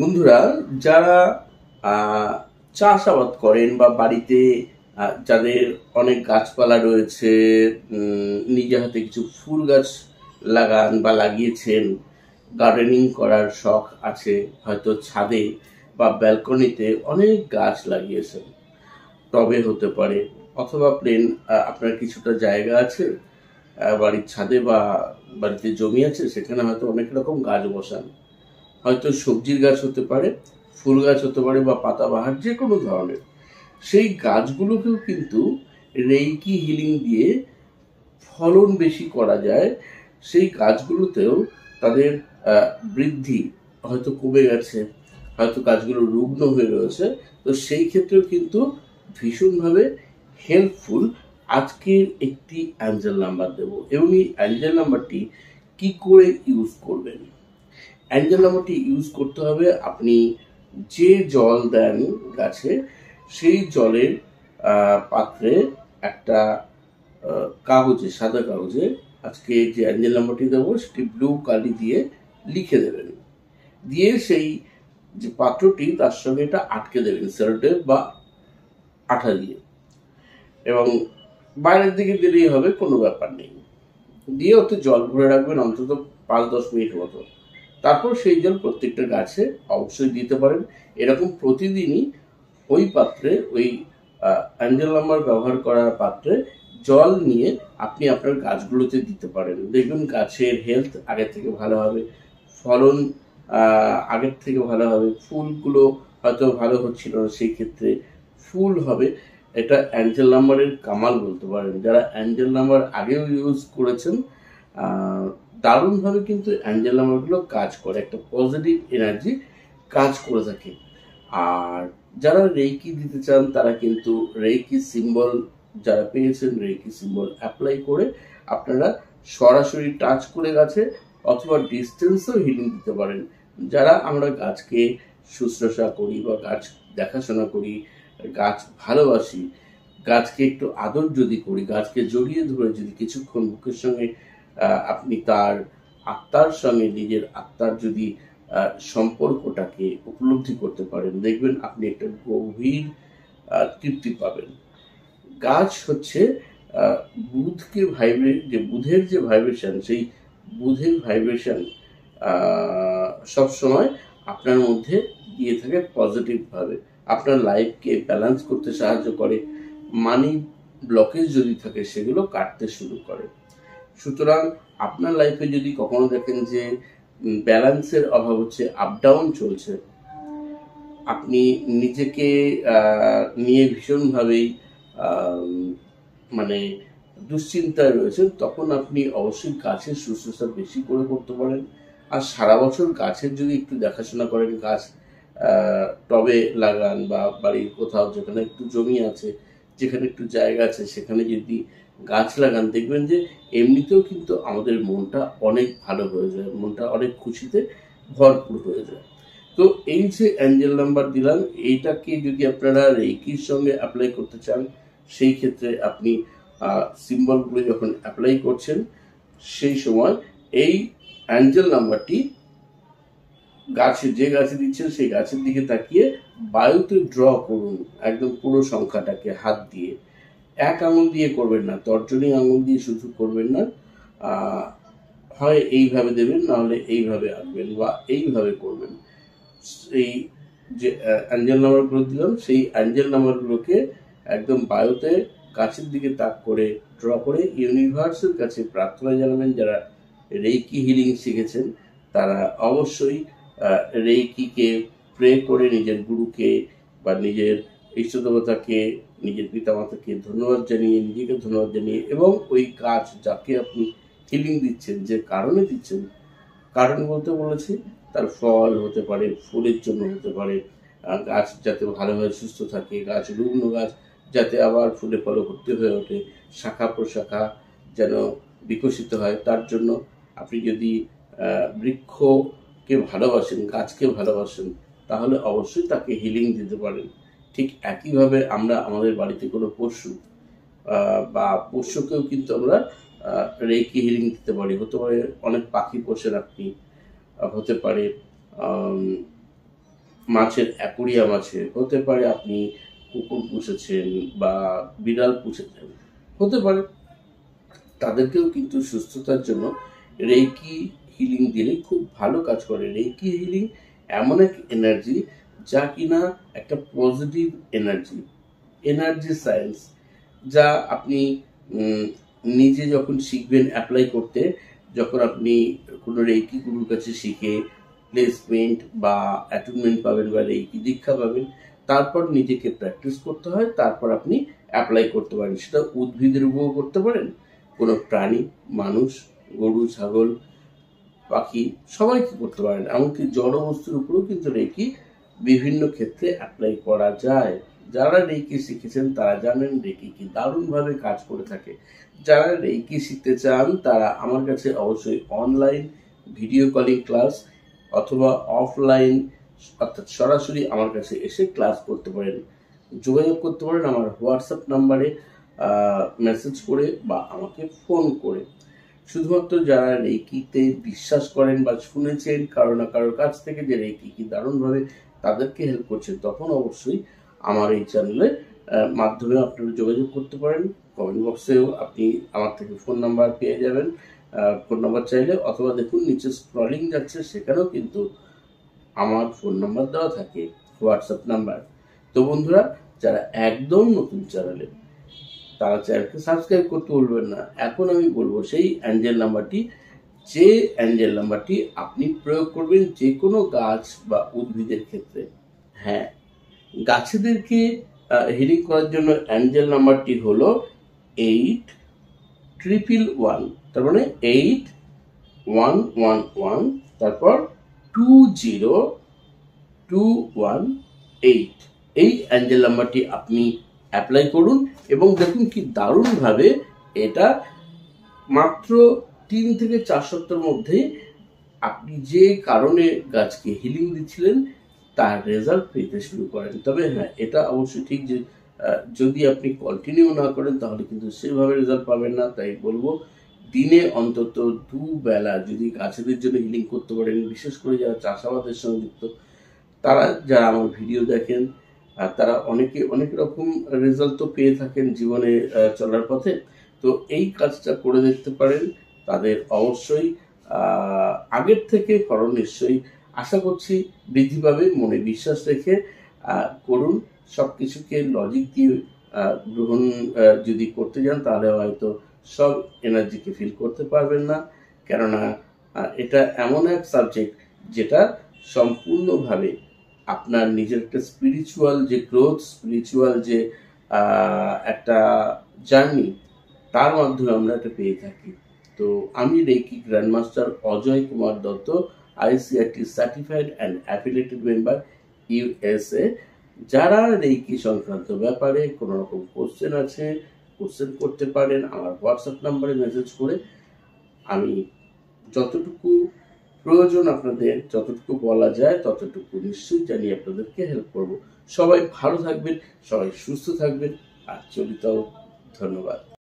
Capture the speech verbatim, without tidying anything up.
বন্ধুরা, যারা চাষাবাদ করেন বা বাড়িতে যাদের অনেক গাছপালা রয়েছে, নিজে হাতে কিছু ফুল গাছ লাগান বা লাগিয়েছেন, গার্ডেনিং করার শখ আছে, হয়তো ছাদে বা ব্যালকনিতে অনেক গাছ লাগিয়েছেন, টবে হতে পারে অথবা প্লেন আপনার কিছুটা জায়গা আছে বাড়ির ছাদে বা বাড়িতে জমি আছে, সেখানে হয়তো অনেক রকম গাছ বসান। হয়তো সবজির গাছ হতে পারে, ফুল গাছ হতে পারে বা পাতাবাহার যে কোনো ধরনের। সেই গাছগুলোকেও কিন্তু রেইকি হিলিং দিয়ে ফলন বেশি করা যায়। সেই গাছগুলোতেও তাদের বৃদ্ধি হয়তো কমে গেছে, হয়তো গাছগুলো রুগ্ন হয়ে রয়েছে, তো সেই ক্ষেত্রেও কিন্তু ভীষণভাবে হেল্পফুল আজকের একটি অ্যাঞ্জেল নাম্বার দেব। এবং এই অ্যাঞ্জেল নাম্বারটি কি করে ইউজ করবেন? অ্যাঞ্জেল নাম্বারটি ইউজ করতে হবে, আপনি যে জল দেন গাছে সেই জলের পাত্রে একটা কাগজে, সাদা কাগজে আজকে যে অ্যাঞ্জেল নাম্বারটি দেবো সেটি ব্লু কালি দিয়ে লিখে দেবেন। দিয়ে সেই যে পাত্রটি তার সঙ্গে এটা আটকে দেবেন সেলোটেপ বা আঠা দিয়ে, এবং বাইরের দিকে দিলেই হবে, কোনো ব্যাপার নেই। দিয়ে ওতে জল ভরে রাখবেন অন্তত পাঁচ দশ মিনিট মতো। তারপর সেই জল প্রত্যেকটা গাছে অবশ্যই দিতে পারেন। এরকম প্রতিদিনই ওই পাত্রে, ওই অ্যাঞ্জেল নাম্বার ব্যবহার করার পাত্রে জল নিয়ে আপনি আপনার গাছগুলোতে দিতে পারেন। দেখবেন গাছের হেলথ আগের থেকে ভালো হবে, ফলন আগের থেকে ভালো হবে, ফুলগুলো হয়তো ভালো হচ্ছিল না, সেই ক্ষেত্রে ফুল হবে। এটা অ্যাঞ্জেল নাম্বারের কামাল বলতে পারেন। যারা অ্যাঞ্জেল নাম্বার আগেও ইউজ করেছেন, দারুণভাবে কিন্তু অ্যাঞ্জেল নাম্বারগুলো কাজ করে, একটা পজিটিভ এনার্জি কাজ করে থাকে। আর যারা রেইকি দিতে চান তারা কিন্তু রেইকি সিম্বল যারা পেয়েছেন, রেইকি সিম্বল অ্যাপ্লাই করে আপনারা সরাসরি টাচ করে গাছে অথবা ডিস্টেন্সেও হিলিং দিতে পারেন। যারা আমরা গাছকে শুশ্রূষা করি বা গাছ দেখাশোনা করি, গাছ ভালোবাসি, গাছকে একটু আদর যদি করি, গাছকে জড়িয়ে ধরে যদি কিছুক্ষণ বুকের সঙ্গে আপনি তার আত্মার সঙ্গে নিজের আত্মার যদি সম্পর্কটাকে উপলব্ধি করতে পারেন, দেখবেন আপনি একটা গভীর তৃপ্তি পাবেন। গাছ হচ্ছে বুধকে ভাইব্রেট, যে বুধের যে ভাইব্রেশন, সেই বুধের ভাইব্রেশন সবসময় আপনার মধ্যে দিয়ে থাকে পজিটিভভাবে, আপনার লাইফকে ব্যালেন্স করতে সাহায্য করে, মানি ব্লকেজ যদি থাকে সেগুলো কাটতে শুরু করে। সুতরাং আপনার লাইফে যদি কখনো দেখেন যে ব্যালেন্সের অভাব হচ্ছে, আপ ডাউন চলছে, আপনি নিজেকে নিয়ে ভীষণভাবেই মানে দুশ্চিন্তায় রয়েছেন, তখন আপনি অবশ্যই গাছের শুশ্রূষা বেশি করে করতে পারেন। আর সারা বছর গাছের যদি একটু দেখাশোনা করেন, গাছ টবে লাগান বা বাড়ির কোথাও যেখানে একটু জমি আছে, যেখানে একটু জায়গা আছে, সেখানে যদি গাছ লাগান, দেখবেন যে এমনিতেও কিন্তু আমাদের মনটা অনেক ভালো হয়ে যায়, মনটা অনেক খুশিতে ভরপুর হয়ে যায়। তো এই যে অ্যাঞ্জেল নাম্বার দিলাম, এইটাকে যদি আপনারা রেইকির সঙ্গে অ্যাপ্লাই করতে চান, সেই ক্ষেত্রে আপনি সিম্বলগুলো যখন অ্যাপ্লাই করছেন সেই সময় এই অ্যাঞ্জেল নাম্বারটি গাছে, যে গাছে দিচ্ছেন সেই গাছের দিকে তাকিয়ে বায়ুতে ড্র করুন, একদম পুরো সংখ্যাটাকে হাত দিয়ে। এক আঙুল দিয়ে করবেন না, তর্জনী আঙুল দিয়ে শুধু করবেন না, হয় এইভাবে দেবেন, নাহলে এইভাবে আঁকবেন বা এইভাবে করবেন। এই যে অ্যাঞ্জেল নাম্বারগুলো দিলাম, সেই অ্যাঞ্জেল নাম্বারগুলোকে একদম বায়ুতে গাছের দিকে তাক করে ড্র করে ইউনিভার্সের কাছে প্রার্থনা জানাবেন। যারা রেইকি হিলিং শিখেছেন তারা অবশ্যই রেইকিকে প্রে করে নিজের গুরুকে বা নিজের ইষ্টদেবতাকে, নিজের পিতামাতাকে ধন্যবাদ জানিয়ে, নিজেকে ধন্যবাদ জানিয়ে, এবং ওই গাছ যাকে আপনি হিলিং দিচ্ছেন, যে কারণে দিচ্ছেন, কারণ বলতে বলেছি তার ফল হতে পারে, ফুলের জন্য হতে পারে, গাছ যাতে ভালোভাবে সুস্থ থাকে, গাছ রুগ্ন গাছ যাতে আবার ফুলে ফলে ভর্তি হয়ে ওঠে, শাখা প্রশাখা যেন বিকশিত হয়, তার জন্য আপনি যদি বৃক্ষকে ভালোবাসেন, গাছকে ভালোবাসেন, তাহলে অবশ্যই তাকে হিলিং দিতে পারেন। ঠিক একইভাবে আমরা আমাদের বাড়িতে কোনো পশু বা পোষ্যকেও কিন্তু আমরা রেইকি হিলিং দিতে পারি। হতে পারে অনেক পাখি পোষেন আপনি, হতে পারে মাছের অ্যাকুরিয়াম আছে, হতে পারে আপনি কুকুর পুষেছেন বা বিড়াল পুষেছেন, হতে পারে, তাদেরকেও কিন্তু সুস্থতার জন্য রেইকি হিলিং দিলে খুব ভালো কাজ করে। রেইকি হিলিং এমন এক এনার্জি যা কিনা একটা পজিটিভ এনার্জি, এনার্জি সায়েন্স, যা আপনি নিজে যখন শিখবেন অ্যাপ্লাই করতে, যখন আপনি কোনো রেইকি গুরুর কাছে শিখে প্লেসমেন্ট বা অ্যাটুনমেন্ট পাবেন বা রেইকি দীক্ষা পাবেন, তারপর নিজেকে প্র্যাকটিস করতে হয়, তারপর আপনি অ্যাপ্লাই করতে পারেন। সেটা উদ্ভিদের উপরও করতে পারেন, কোনো প্রাণী, মানুষ, গরু, ছাগল, পাখি, সবাইকে করতে পারেন, এমনকি জড় বস্তুর উপরেও কিন্তু রেইকি বিভিন্ন ক্ষেত্রে অ্যাপ্লাই করা যায়। যারা রেইকি শিখেছেন তারা জানেন রেইকি কি দারুণভাবে কাজ করে থাকে। যারা রেইকি শিখতে চান তারা আমার কাছে অবশ্যই অনলাইন ভিডিও কলিং ক্লাস অথবা অফলাইন অর্থাৎ সরাসরি আমার কাছে এসে ক্লাস করতে পারেন। যোগাযোগ করতে পারেন আমার হোয়াটসঅ্যাপ নাম্বারে মেসেজ করে বা আমাকে ফোন করে। শুধুমাত্র যারা রেইকিতে বিশ্বাস করেন বা শুনেছেন কারো না কারোর কাছ থেকে যে রেইকি কি দারুণভাবে তাদেরকে হেল্প করছে, তখন অবশ্যই আমার এই চ্যানেলের মাধ্যমে আপনারা যোগাযোগ করতে পারেন। কমেন্ট বক্সেও আপনি আমার থেকে ফোন নাম্বার পেয়ে যাবেন, ফোন নাম্বার চাইলে, অথবা দেখুন নিচে স্ক্রলিং যাচ্ছে, সেখানেও কিন্তু আমার ফোন নাম্বার দেওয়া থাকে, হোয়াটসঅ্যাপ নাম্বার। তো বন্ধুরা, যারা একদম নতুন চ্যানেলে, তারা চ্যানেলকে সাবস্ক্রাইব করতে ভুলবেন না। এখন আমি বলবো সেই অ্যাঞ্জেল নাম্বারটি, যে অ্যাঞ্জেল নাম্বারটি আপনি প্রয়োগ করবেন যে কোনো গাছ বা উদ্ভিদের ক্ষেত্রে। হ্যাঁ, গাছেদেরকে হিলিং করার জন্য অ্যাঞ্জেল নাম্বারটি হলো এইট ট্রিপল ওয়ান, তার মানে এইট ওয়ান ওয়ান ওয়ান, তারপর two zero two one eight. এই অ্যাঞ্জেল নাম্বারটি আপনি অ্যাপ্লাই করুন এবং দেখুন কি দারুণভাবে এটা মাত্র তিন থেকে চার সপ্তাহের মধ্যে আপনি যে কারণে গাছকে হিলিং দিচ্ছিলেন তার রেজাল্ট পেতে শুরু করেন। তবে হ্যাঁ, এটা অবশ্যই ঠিক যে যদি আপনি কন্টিনিউ না করেন তাহলে কিন্তু সেভাবে রেজাল্ট পাবেন না। তাই বলবো দিনে অন্তত দুবেলা যদি গাছেদের জন্য হিলিং করতে পারেন, বিশেষ করে যারা চাষাবাদের সঙ্গে যুক্ত, তারা যারা আমার ভিডিও দেখেন তারা অনেকে অনেক রকম রেজাল্ট তো পেয়ে থাকেন জীবনে চলার পথে। তো এই কাজটা করে দেখতে পারেন, তাদের অবশ্যই আগের থেকে ফলন নিশ্চয়ই আশা করছি বৃদ্ধি পাবে। মনে বিশ্বাস রেখে করুন, সব কিছুকে লজিক দিয়ে গ্রহণ যদি করতে যান তাহলে হয়তো সব এনার্জিকে ফিল করতে পারবেন না, কেননা এটা এমন এক সাবজেক্ট যেটা সম্পূর্ণভাবে আপনার নিজের একটা স্পিরিচুয়াল যে গ্রোথ, স্পিরিচুয়াল যে একটা জার্নি, তার মাধ্যমে আমরা এটা পেয়ে থাকি। তো আমি reiki grandmaster Ajay Kumar Dutta, ICRT certified and affiliated member, USA. যারা রেইকি সংক্রান্ত ব্যাপারে কোনো রকম কোশ্চেন আছে, কোশ্চেন করতে পারেন আমার হোয়াটসঅ্যাপ নাম্বারে মেসেজ করে। আমি যতটুকু প্রয়োজন আপনাদের, যতটুকু বলা যায় ততটুকু নিশ্চয়ই জানিয়ে আপনাদেরকে হেল্প করব। সবাই ভালো থাকবেন, সবাই সুস্থ থাকবেন, আর চলিতাও। ধন্যবাদ।